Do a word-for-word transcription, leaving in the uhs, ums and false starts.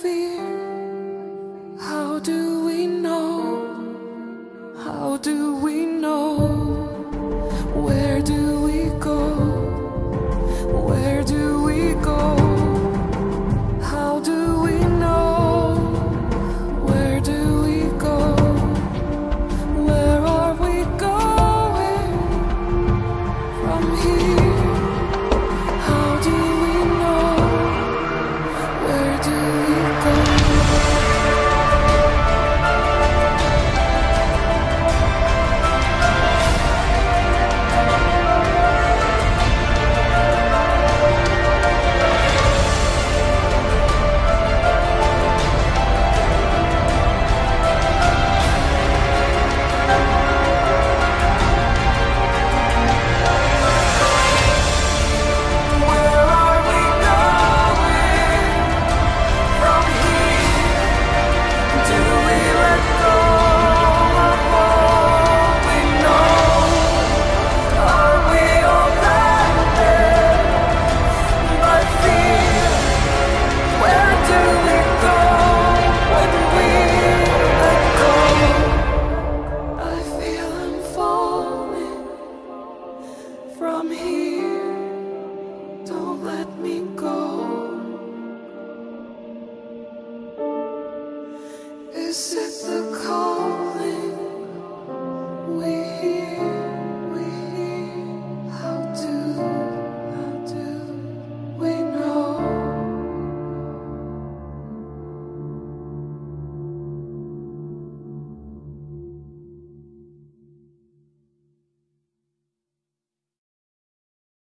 fear. How do we know? How do we know? Where do we go? Where do we go? How do we know? Where do we go? Where are we going from here? How do we know? Where do we go? From here, don't let me go. Is it the call?